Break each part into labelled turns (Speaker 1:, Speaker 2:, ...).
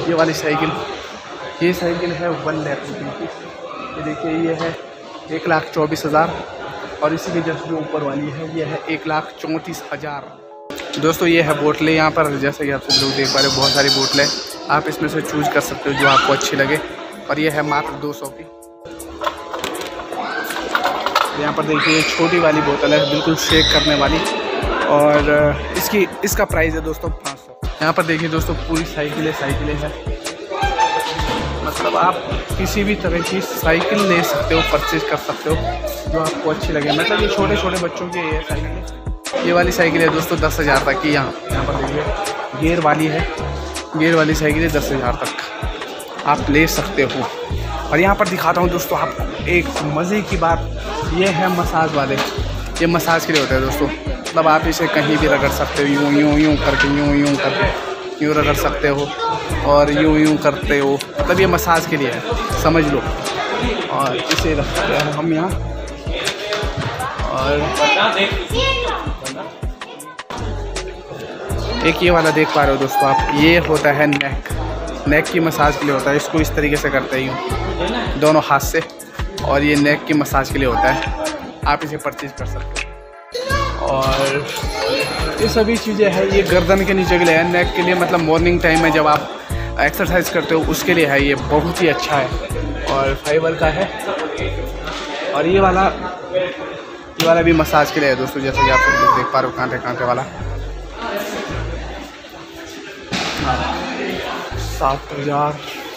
Speaker 1: ये वाली साइकिल, ये साइकिल है 1 लाख रुपये की। ये देखिए ये है 1,24,000 और इसी के जस्ट जो ऊपर वाली है ये है 1,34,000। दोस्तों ये है बोतलें यहाँ पर, जैसे कि आप सब लोग देख पा रहे हो बहुत सारी बोतलें, आप इसमें से चूज कर सकते हो जो आपको अच्छी लगे। और ये है मात्र 200 की। यहाँ पर देखिए छोटी वाली बोतल है बिल्कुल शेक करने वाली, और इसका प्राइस है दोस्तों 500। यहाँ पर देखिए दोस्तों पूरी साइकिलें हैं, मतलब आप किसी भी तरह की साइकिल ले सकते हो, परचेज कर सकते हो जो आपको अच्छी लगे। मतलब ये छोटे छोटे बच्चों की ये साइकिल, ये वाली साइकिल है दोस्तों 10,000 तक की। यहाँ पर देखिए गियर वाली है, गियर वाली साइकिल है 10,000 तक आप ले सकते हो। और यहाँ पर दिखाता हूँ दोस्तों आपको एक मज़े की बात, ये है मसाज वाले, ये मसाज के लिए होता है दोस्तों। मतलब आप इसे कहीं भी रगड़ सकते हो, यूँ करके यूँ करके यूँ रगड़ सकते हो और यूँ करते हो, मतलब ये मसाज के लिए है समझ लो। और इसे रखते हैं हम यहाँ, और एक ये वाला देख पा रहे हो दोस्तों आप, ये होता है नेक की मसाज के लिए होता है। इसको इस तरीके से करते ही हूँ दोनों हाथ से, और ये नेक की मसाज के लिए होता है, आप इसे परचेज कर सकते हो। और ये सभी चीज़ें हैं, ये गर्दन के नीचे के लिए है, नेक के लिए मतलब मॉर्निंग टाइम में जब आप एक्सरसाइज करते हो उसके लिए है, ये बहुत ही अच्छा है और फाइबर का है। और ये वाला भी मसाज के लिए है दोस्तों, जैसे कि आप सब लोग देख पा रहे हो कांटे वाला 7,000।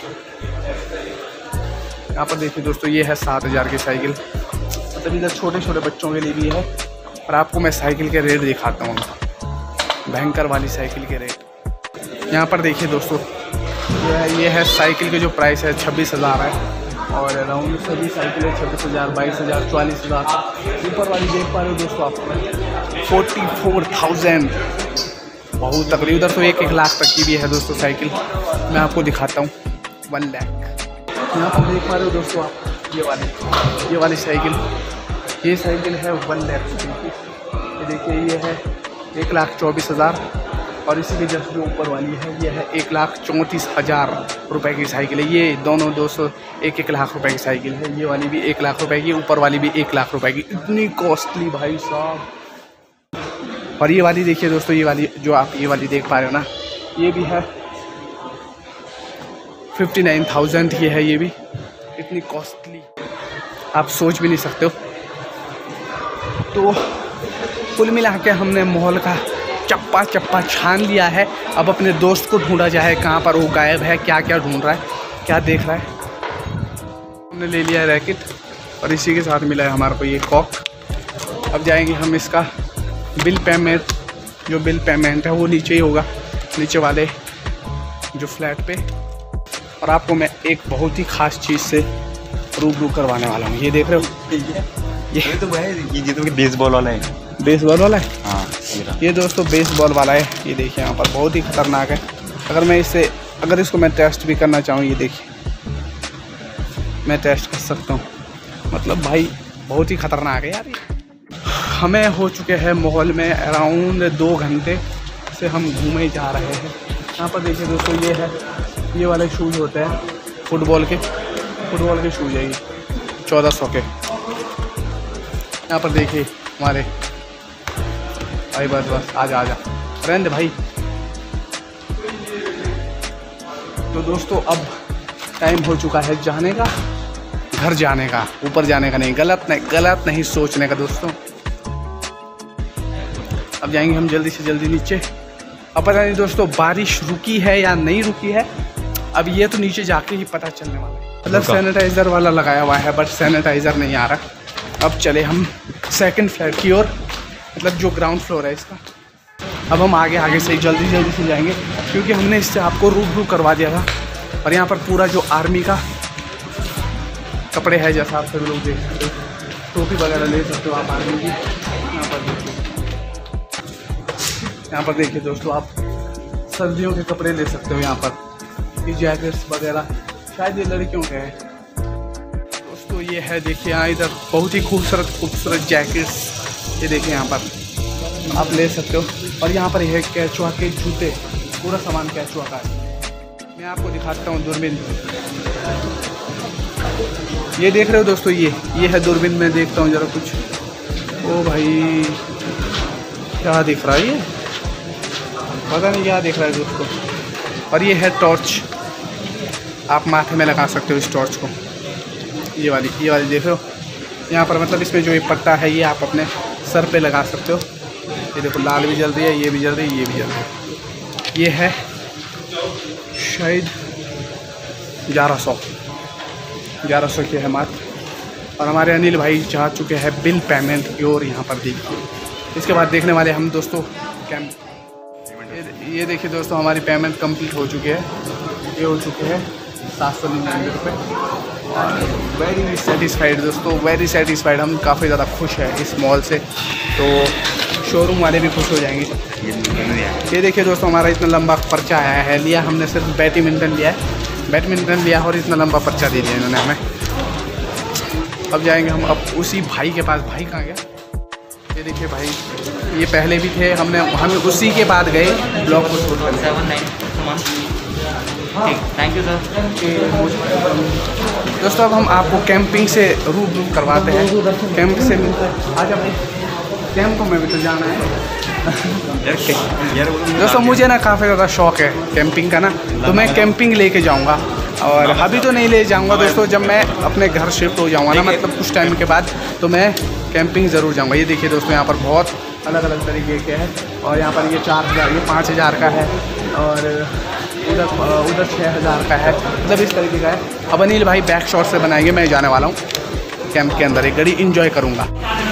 Speaker 1: यहाँ पर देखिए दोस्तों ये है 7,000 की साइकिल, मतलब इधर छोटे छोटे बच्चों के लिए भी है। और आपको मैं साइकिल के रेट दिखाता हूँ, भयंकर वाली साइकिल के रेट। यहाँ पर देखिए दोस्तों ये है साइकिल के जो प्राइस है 26,000 है, और अराउंड सभी साइकिलें 26,000, 22,000, 44,000। ऊपर वाली देख पा रहे हो दोस्तों आप 44,000, बहुत तकरीबन। उधर तो 1 लाख तक की भी है दोस्तों साइकिल, मैं आपको दिखाता हूँ 1 लाख। यहाँ पर देख पा रहे हो दोस्तों आप ये वाली साइकिल, ये साइकिल है 1 लाख रुपये की। ये देखिए ये है 1,24,000 और इसी के जस्ट जो ऊपर वाली है ये है 1,34,000 रुपये की साइकिल है। ये दोनों दोस्तों 1 लाख रुपए की साइकिल है, ये वाली भी 1 लाख रुपए की, ऊपर वाली भी 1 लाख रुपए की। इतनी कॉस्टली भाई साहब। और ये वाली देखिए दोस्तों, ये वाली जो आप ये वाली देख पा रहे हो ना, ये भी है 59,000 की है, ये भी इतनी कॉस्टली आप सोच भी नहीं सकते हो। तो कुल मिला के हमने मॉल का चप्पा छान लिया है। अब अपने दोस्त को ढूंढा जाए, कहाँ पर वो गायब है, क्या ढूंढ रहा है, क्या देख रहा है। हमने ले लिया है रैकेट और इसी के साथ मिला है हमारे को ये कॉक। अब जाएंगे हम इसका बिल पेमेंट है वो नीचे ही होगा, नीचे वाले जो फ्लैट पे। और आपको मैं एक बहुत ही ख़ास चीज़ से रूबरू करवाने वाला हूँ। ये देख रहे हो, ये तो भाई ये तो बेसबॉल वाला है। बेसबॉल वाला है, हाँ ये दोस्तों बेसबॉल वाला है। ये देखिए यहाँ पर बहुत ही ख़तरनाक है। अगर इसको मैं टेस्ट भी करना चाहूँ, ये देखिए मैं टेस्ट कर सकता हूँ। मतलब भाई बहुत ही ख़तरनाक है यार। हमें हो चुके हैं मॉल में अराउंड 2 घंटे से हम घूमे जा रहे हैं। यहाँ पर देखिए दोस्तों ये वाले शूज़ होते हैं फुटबॉल के शूज़ है, ये 1400 के। यहाँ पर देखिए हमारे भाई, बस आजा रहने भाई। तो दोस्तों अब टाइम हो चुका है जाने का, घर जाने का, ऊपर जाने का नहीं, गलत नहीं सोचने का दोस्तों। अब जाएंगे हम जल्दी से जल्दी नीचे। अब पता नहीं दोस्तों बारिश रुकी है या नहीं रुकी है, अब ये तो नीचे जाके ही पता चलने वाला है। मतलब सैनिटाइज़र वाला लगाया हुआ है बट सैनिटाइज़र नहीं आ रहा। अब चले हम सेकंड फ्लैट की ओर, मतलब जो ग्राउंड फ्लोर है इसका। अब हम आगे से जल्दी से जाएंगे, क्योंकि हमने इससे आपको रूबरू करवा दिया था। और यहाँ पर पूरा जो आर्मी का कपड़े हैं, जैसा आप सभी लोग देख सकते हो, टोपी वगैरह ले सकते हो आप आर्मी की। यहाँ पर देखिए दोस्तों, आप सर्दियों के कपड़े ले सकते हो। यहाँ पर ये जैकेट्स वगैरह शायद ये लड़कियों के हैं दोस्तों। ये है देखिए यहाँ इधर बहुत ही खूबसूरत जैकेट्स, ये देखिए यहाँ पर आप ले सकते हो। और यहाँ पर यह कैचुआ के जूते, पूरा सामान कैचुआ का है। मैं आपको दिखाता हूँ दूरबीन। ये देख रहे हो दोस्तों, ये है दूरबीन। मैं देखता हूँ ज़रा कुछ। ओ भाई, क्या दिख रहा है ये, पता नहीं क्या दिख रहा है दोस्तों। और ये है टॉर्च, आप माथे में लगा सकते हो इस टॉर्च को। ये वाली देख रहे हो यहाँ पर, मतलब इसमें जो ये पट्टा है ये आप अपने सर पे लगा सकते हो। ये देखो लाल भी जल रही है, ये भी जल रही है, ये भी जल रही है। ये है शायद 1100 की है मात्र। और हमारे अनिल भाई जा चुके हैं बिल पेमेंट की ओर। यहाँ पर देखिए, इसके बाद देखने वाले हम दोस्तों कैंप। ये देखिए दोस्तों, हमारी पेमेंट कंप्लीट हो चुकी है। ये हो चुके हैं 799 रुपये। वेरी सेटिस्फाइड दोस्तों, वेरी सेटिस्फाइड। हम काफ़ी ज़्यादा खुश हैं इस मॉल से, तो शोरूम वाले भी खुश हो जाएंगे। ये देखिए दोस्तों, हमारा इतना लंबा पर्चा आया है। लिया हमने सिर्फ बैडमिंटन लिया और इतना लंबा पर्चा दे दिया इन्होंने हमें। अब जाएंगे हम अब उसी भाई के पास। भाई कहाँ गया? ये देखिए भाई, ये पहले भी थे, हम उसी के बाद गए ब्लॉग को शूट करने।
Speaker 2: Thank you sir.
Speaker 1: दोस्तों अब हम आपको कैंपिंग से रूबरू करवाते हैं। कैंप से आजा भाई, कैंप को मैं भी तो जाना है। दोस्तों मुझे ना काफ़ी ज़्यादा शौक है कैंपिंग का ना, तो मैं कैंपिंग लेके जाऊंगा। और अभी तो नहीं ले जाऊंगा दोस्तों, जब मैं अपने घर शिफ्ट हो जाऊंगा ना, मतलब कुछ टाइम के बाद, तो मैं कैंपिंग ज़रूर जाऊंगा। ये देखिए दोस्तों, यहाँ पर बहुत अलग अलग तरीके के हैं। और यहाँ पर ये 4000, ये 5000 का है, और उधर 6000 का है, मतलब इस तरीके का है। अब अनिल भाई बैक शॉट से बनाएंगे। मैं जाने वाला हूँ कैंप के अंदर, एक घड़ी इंजॉय करूँगा।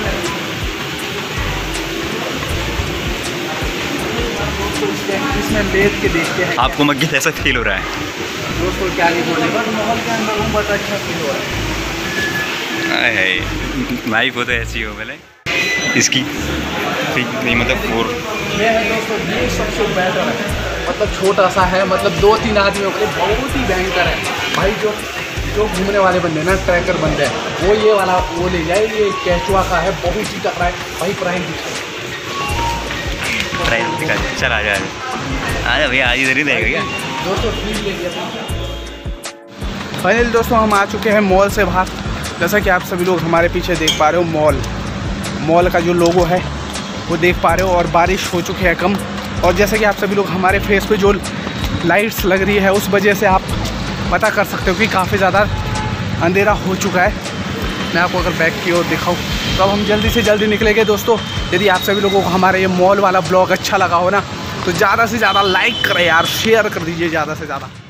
Speaker 1: इसमें बैठ के देखते हैं
Speaker 2: आपको मग्गी ऐसा फील हो रहा है
Speaker 1: दोस्तों, क्या नहीं बोले, बस माहौल के अंदर हूँ, बस अच्छा फील हो रहा
Speaker 2: है। लाइफ हो तो ऐसी हो पहले इसकी नहीं, मतलब 4
Speaker 1: ये है दोस्तों, ये सबसे बेटर है। मतलब छोटा सा है, मतलब 2-3 आदमियों के लिए बहुत ही भयंकर है भाई। जो घूमने वाले बंदे ना, ट्रैकर बंदे, वो ये वाला वो ले जाए। ये कैचुआ का है, बहुत ही तकड़ा है भाई। प्राइस
Speaker 2: दिखा। चल आ जा भैया, आज इधर ही देगा
Speaker 1: दोस्तों। फाइनली दोस्तों हम आ चुके हैं मॉल से बाहर। जैसा कि आप सभी लोग हमारे पीछे देख पा रहे हो, मॉल का जो लोगो है वो देख पा रहे हो। और बारिश हो चुकी है कम, और जैसे कि आप सभी लोग हमारे फेस पे जो लाइट्स लग रही है, उस वजह से आप पता कर सकते हो कि काफ़ी ज़्यादा अंधेरा हो चुका है। मैं आपको अगर बैक की ओर दिखाऊँ तो अब हम जल्दी से जल्दी निकलेंगे दोस्तों। यदि आप सभी लोगों को हमारा ये मॉल वाला ब्लॉग अच्छा लगा हो ना, तो ज़्यादा से ज़्यादा लाइक करें यार, शेयर कर दीजिए ज़्यादा से ज़्यादा।